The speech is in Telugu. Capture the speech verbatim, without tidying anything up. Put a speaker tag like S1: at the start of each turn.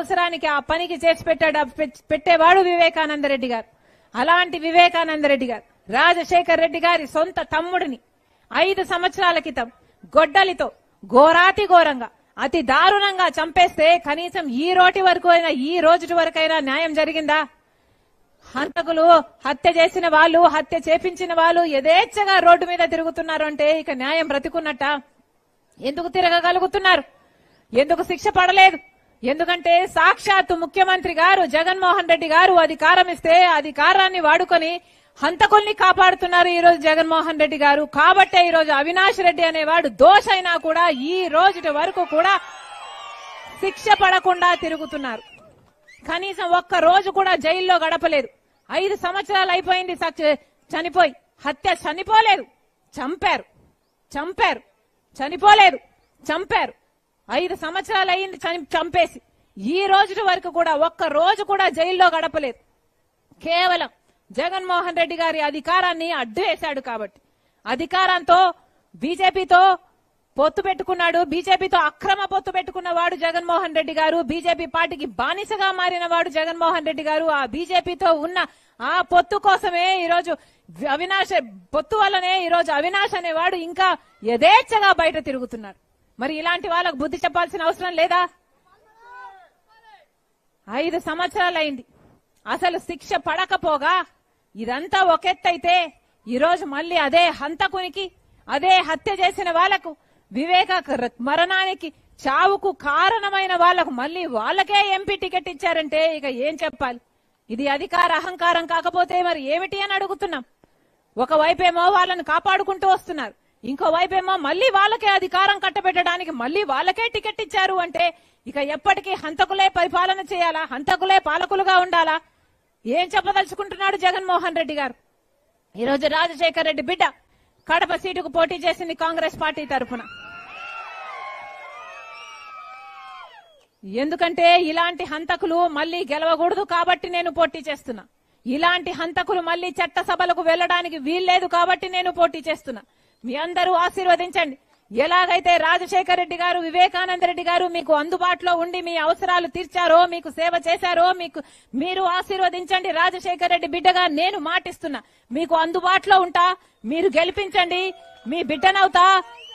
S1: అవసరానికి ఆ పనికి చేసి పెట్టాడు పెట్టేవాడు వివేకానంద రెడ్డి గారు. అలాంటి వివేకానంద రెడ్డి గారు రాజశేఖర్ రెడ్డి గారి సొంత తమ్ముడిని ఐదు సంవత్సరాల క్రితం గొడ్డలితో ఘోరాతి ఘోరంగా అతి దారుణంగా చంపేస్తే కనీసం ఈ రోటి వరకు అయినా ఈ రోజు వరకైనా న్యాయం జరిగిందా? హంతకులు హత్య చేసిన వాళ్ళు హత్య చేపించిన వాళ్ళు యథేచ్ఛగా రోడ్డు మీద తిరుగుతున్నారు అంటే ఇక న్యాయం బ్రతికున్నట్ట? ఎందుకు తిరగగలుగుతున్నారు? ఎందుకు శిక్ష పడలేదు? ఎందుకంటే సాక్షాత్తు ముఖ్యమంత్రి గారు జగన్మోహన్ రెడ్డి గారు అధికారం ఇస్తే అధికారాన్ని వాడుకొని హంతకుల్ని కాపాడుతున్నారు ఈ రోజు జగన్మోహన్ రెడ్డి గారు. కాబట్టే ఈ రోజు అవినాష్ రెడ్డి అనేవాడు దోషైనా కూడా ఈ రోజు వరకు కూడా శిక్ష పడకుండా తిరుగుతున్నారు. కనీసం ఒక్క రోజు కూడా జైల్లో గడపలేదు. ఐదు సంవత్సరాలు అయిపోయింది చనిపోయి. హత్య చనిపోలేదు, చంపారు చంపారు చనిపోలేదు, చంపారు. ఐదు సంవత్సరాలు అయింది చంపేసి ఈ రోజు వరకు కూడా ఒక్క రోజు కూడా జైల్లో గడపలేదు. కేవలం జగన్మోహన్ రెడ్డి గారి అధికారాన్ని అడ్డు వేశాడు కాబట్టి అధికారంతో బీజేపీతో పొత్తు పెట్టుకున్నాడు. బీజేపీతో అక్రమ పొత్తు పెట్టుకున్న వాడు జగన్మోహన్ రెడ్డి గారు. బీజేపీ పార్టీకి బానిసగా మారిన వాడు జగన్మోహన్ రెడ్డి గారు. ఆ బీజేపీతో ఉన్న ఆ పొత్తు కోసమే ఈరోజు అవినాష్ పొత్తు వల్లనే ఈరోజు అవినాష్ అనేవాడు ఇంకా యథేచ్ఛగా బయట తిరుగుతున్నాడు. మరి ఇలాంటి వాళ్ళకు బుద్ధి చెప్పాల్సిన అవసరం లేదా? ఐదు సంవత్సరాలైంది అసలు శిక్ష పడకపోగా ఇదంతా ఒకెత్తైతే ఈరోజు మళ్ళీ అదే హంతకునికి అదే హత్య చేసిన వాళ్లకు వివేక మరణానికి చావుకు కారణమైన వాళ్లకు మళ్ళీ వాళ్ళకే ఎంపీ టికెట్ ఇచ్చారంటే ఇక ఏం చెప్పాలి? ఇది అధికార అహంకారం కాకపోతే మరి ఏమిటి అని అడుగుతున్నాం. ఒకవైపేమో వాళ్ళని కాపాడుకుంటూ వస్తున్నారు, ఇంకోవైపేమో మళ్ళీ వాళ్ళకే అధికారం కట్టబెట్టడానికి మళ్ళీ వాళ్ళకే టికెట్ ఇచ్చారు అంటే ఇక ఎప్పటికీ హంతకులే పరిపాలన చేయాలా? హంతకులే పాలకులుగా ఉండాలా? ఏం చెప్పదలుచుకుంటున్నాడు జగన్మోహన్ రెడ్డి గారు? ఈరోజు రాజశేఖర్ రెడ్డి బిడ్డ కడప సీటుకు పోటీ చేసింది కాంగ్రెస్ పార్టీ తరఫున. ఎందుకంటే ఇలాంటి హంతకులు మళ్లీ గెలవకూడదు కాబట్టి నేను పోటీ చేస్తున్నా. ఇలాంటి హంతకులు మళ్లీ చట్టసభలకు వెళ్లడానికి వీల్లేదు కాబట్టి నేను పోటీ చేస్తున్నా. మీ అందరూ ఆశీర్వదించండి. ఎలాగైతే రాజశేఖర్ రెడ్డి గారు వివేకానంద రెడ్డి గారు మీకు అందుబాటులో ఉండి మీ అవసరాలు తీర్చారో, మీకు సేవ చేశారో, మీకు మీరు ఆశీర్వదించండి. రాజశేఖర్ రెడ్డి బిడ్డగా నేను మాటిస్తున్నా, మీకు అందుబాటులో ఉంటా, మీరు గెలిపించండి, మీ బిడ్డనవుతా,